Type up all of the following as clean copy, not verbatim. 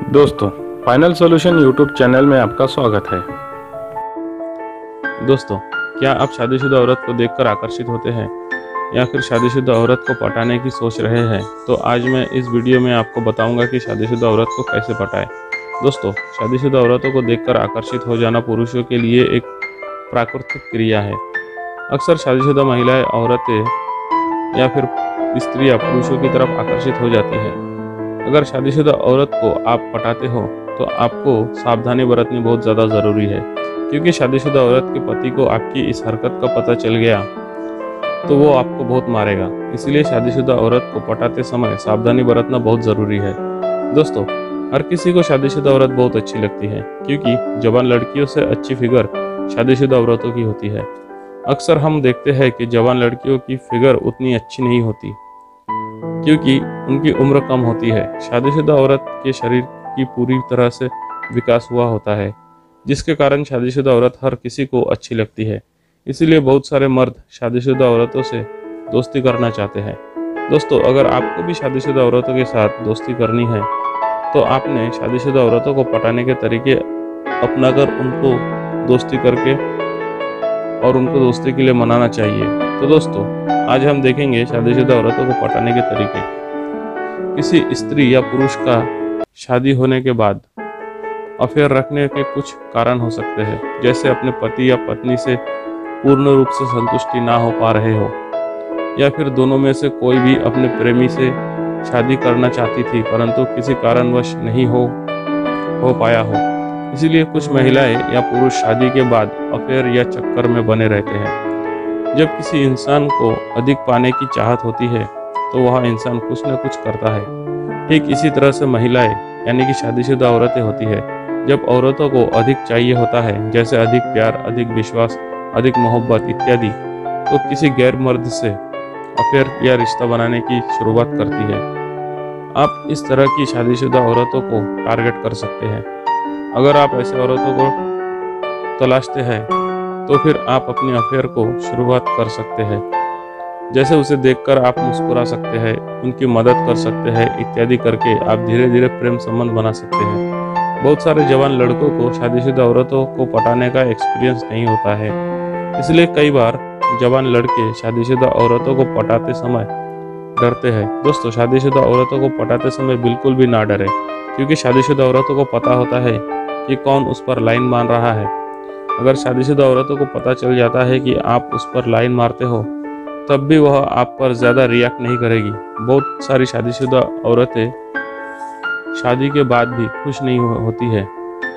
दोस्तों, final solution YouTube channel में आपका स्वागत है। दोस्तों, क्या आप शादीशुदा औरत को देखकर आकर्षित होते हैं या फिर शादीशुदा औरत को पटाने की सोच रहे हैं? तो आज मैं इस वीडियो में आपको बताऊंगा कि शादीशुदा औरत को कैसे पटाएं। दोस्तों, शादीशुदा औरतों को देखकर आकर्षित हो जाना पुरुषों के लिए एक प्राकृतिक क्रिया है। अक्सर शादीशुदा महिलाएं, औरतें या फिर स्त्रियां पुरुषों की तरफ आकर्षित हो जाती हैं। अगर शादीशुदा औरत को आप पटाते हो तो आपको सावधानी बरतनी बहुत ज़्यादा ज़रूरी है, क्योंकि शादीशुदा औरत के पति को आपकी इस हरकत का पता चल गया तो वो आपको बहुत मारेगा। इसलिए शादीशुदा औरत को पटाते समय सावधानी बरतना बहुत ज़रूरी है। दोस्तों, हर किसी को शादीशुदा औरत बहुत अच्छी लगती है, क्योंकि जवान लड़कियों से अच्छी फिगर शादीशुदा औरतों की होती है। अक्सर हम देखते हैं कि जवान लड़कियों की फिगर उतनी अच्छी नहीं होती, क्योंकि उनकी उम्र कम होती है। शादीशुदा औरत के शरीर की पूरी तरह से विकास हुआ होता है, जिसके कारण शादीशुदा औरत हर किसी को अच्छी लगती है। इसीलिए बहुत सारे मर्द शादीशुदा औरतों से दोस्ती करना चाहते हैं। दोस्तों, अगर आपको भी शादीशुदा औरतों के साथ दोस्ती करनी है तो आपने शादीशुदा औरतों को पटाने के तरीके अपनाकर उनको दोस्ती करके और उनको दोस्ती के लिए मनाना चाहिए। तो दोस्तों, आज हम देखेंगे शादीशुदा औरतों को पटाने के तरीके। किसी स्त्री या पुरुष का शादी होने के बाद अफेयर रखने के कुछ कारण हो सकते हैं, जैसे अपने पति या पत्नी से पूर्ण रूप से संतुष्टि ना हो पा रहे हो, या फिर दोनों में से कोई भी अपने प्रेमी से शादी करना चाहती थी परंतु किसी कारणवश नहीं हो पाया हो। इसीलिए कुछ महिलाएं या पुरुष शादी के बाद अफेयर या चक्कर में बने रहते हैं। जब किसी इंसान को अधिक पाने की चाहत होती है तो वह इंसान कुछ न कुछ करता है। ठीक इसी तरह से महिलाएं यानी कि शादीशुदा औरतें होती है। जब औरतों को अधिक चाहिए होता है, जैसे अधिक प्यार, अधिक विश्वास, अधिक मोहब्बत इत्यादि, तो किसी गैर मर्द से अफेयर या रिश्ता बनाने की शुरुआत करती है। आप इस तरह की शादीशुदा औरतों को टारगेट कर सकते हैं। अगर आप ऐसे औरतों को तलाशते हैं तो फिर आप अपने अफेयर को शुरुआत कर सकते हैं। जैसे उसे देखकर आप मुस्कुरा सकते हैं, उनकी मदद कर सकते हैं इत्यादि करके आप धीरे धीरे प्रेम संबंध बना सकते हैं। बहुत सारे जवान लड़कों को शादीशुदा औरतों को पटाने का एक्सपीरियंस नहीं होता है, इसलिए कई बार जवान लड़के शादीशुदा औरतों को पटाते समय डरते हैं। दोस्तों, शादीशुदा औरतों को पटाते समय बिल्कुल भी ना डरे, क्योंकि शादीशुदा औरतों को पता होता है कि कौन उस पर लाइन मार रहा है। अगर शादीशुदा औरतों को पता चल जाता है कि आप उस पर लाइन मारते हो, तब भी वह आप पर ज़्यादा रिएक्ट नहीं करेगी। बहुत सारी शादीशुदा औरतें शादी के बाद भी खुश नहीं होती है,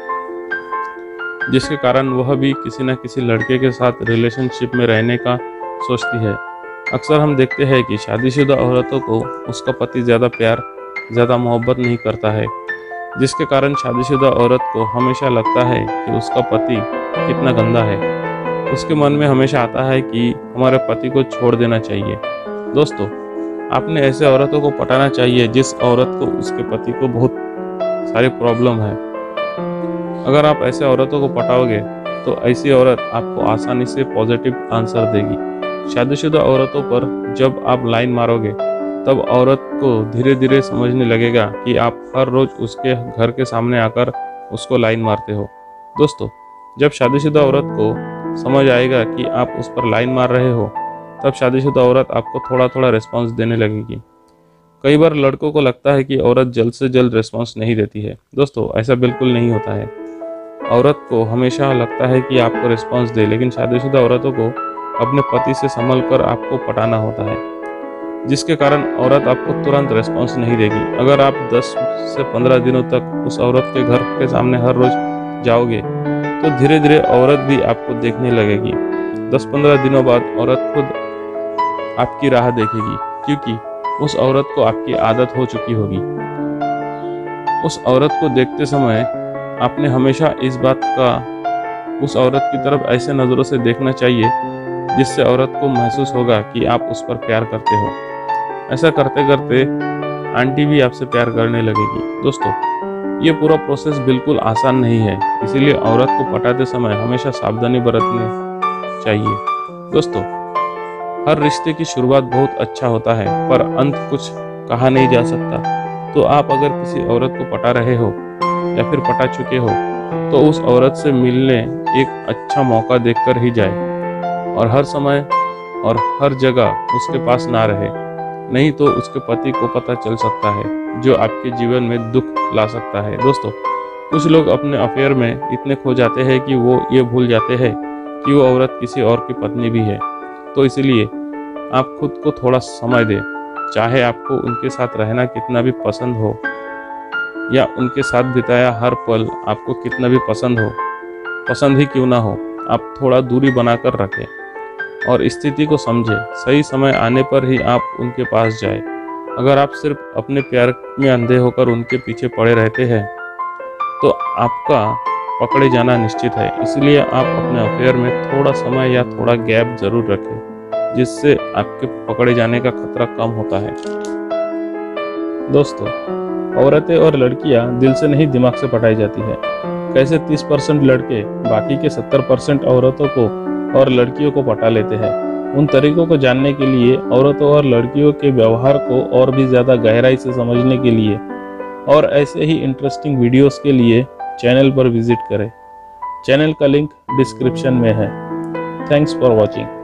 जिसके कारण वह भी किसी न किसी लड़के के साथ रिलेशनशिप में रहने का सोचती है। अक्सर हम देखते हैं कि शादीशुदा औरतों को उसका पति ज़्यादा प्यार, ज़्यादा मोहब्बत नहीं करता है, जिसके कारण शादीशुदा औरत को हमेशा लगता है कि उसका पति कितना गंदा है। उसके मन में हमेशा आता है कि हमारे पति को छोड़ देना चाहिए। दोस्तों, आपने ऐसे औरतों को पटाना चाहिए जिस औरत को उसके पति को बहुत सारी प्रॉब्लम है। अगर आप ऐसे औरतों को पटाओगे तो ऐसी औरत आपको आसानी से पॉजिटिव आंसर देगी। शादीशुदा औरतों पर जब आप लाइन मारोगे तब औरत को धीरे धीरे समझने लगेगा कि आप हर रोज उसके घर के सामने आकर उसको लाइन मारते हो। दोस्तों, जब शादीशुदा औरत को समझ आएगा कि आप उस पर लाइन मार रहे हो, तब शादीशुदा औरत आपको थोड़ा थोड़ा रिस्पॉन्स देने लगेगी। कई बार लड़कों को लगता है कि औरत जल्द से जल्द रिस्पॉन्स नहीं देती है। दोस्तों, ऐसा बिल्कुल नहीं होता है। औरत को हमेशा लगता है कि आपको रिस्पॉन्स दे, लेकिन शादीशुदा औरतों को अपने पति से संभल कर आपको पटाना होता है, जिसके कारण औरत आपको तुरंत रिस्पॉन्स नहीं देगी। अगर आप 10 से 15 दिनों तक उस औरत के घर के सामने हर रोज जाओगे तो धीरे धीरे औरत भी आपको देखने लगेगी। 10-15 दिनों बाद औरत खुद आपकी राह देखेगी, क्योंकि उस औरत को आपकी आदत हो चुकी होगी। उस औरत को देखते समय आपने हमेशा इस बात का उस औरत की तरफ ऐसे नज़रों से देखना चाहिए जिससे औरत को महसूस होगा कि आप उस पर प्यार करते हो। ऐसा करते करते आंटी भी आपसे प्यार करने लगेगी। दोस्तों, ये पूरा प्रोसेस बिल्कुल आसान नहीं है, इसीलिए औरत को पटाते समय हमेशा सावधानी बरतनी चाहिए। दोस्तों, हर रिश्ते की शुरुआत बहुत अच्छा होता है, पर अंत कुछ कहा नहीं जा सकता। तो आप अगर किसी औरत को पटा रहे हो या फिर पटा चुके हो तो उस औरत से मिलने एक अच्छा मौका देखकर ही जाए और हर समय और हर जगह उसके पास ना रहे, नहीं तो उसके पति को पता चल सकता है जो आपके जीवन में दुख ला सकता है। दोस्तों, कुछ लोग अपने अफेयर में इतने खो जाते हैं कि वो ये भूल जाते हैं कि वो औरत किसी और की पत्नी भी है। तो इसलिए आप खुद को थोड़ा समय दें, चाहे आपको उनके साथ रहना कितना भी पसंद हो या उनके साथ बिताया हर पल आपको कितना भी पसंद ही क्यों ना हो, आप थोड़ा दूरी बनाकर रखें और स्थिति को समझें। सही समय आने पर ही आप उनके पास जाएं। अगर आप सिर्फ अपने प्यार में अंधे होकर उनके पीछे पड़े रहते हैं तो आपका पकड़े जाना निश्चित है। इसलिए आप अपने अफेयर में थोड़ा समय या थोड़ा गैप जरूर रखें, जिससे आपके पकड़े जाने का खतरा कम होता है। दोस्तों, औरतें और लड़कियां दिल से नहीं दिमाग से पटाई जाती है। कैसे 30% लड़के बाकी के 70% औरतों को और लड़कियों को पटा लेते हैं। उन तरीकों को जानने के लिए, औरतों और लड़कियों के व्यवहार को और भी ज़्यादा गहराई से समझने के लिए और ऐसे ही इंटरेस्टिंग वीडियोस के लिए चैनल पर विजिट करें। चैनल का लिंक डिस्क्रिप्शन में है। Thanks for watching.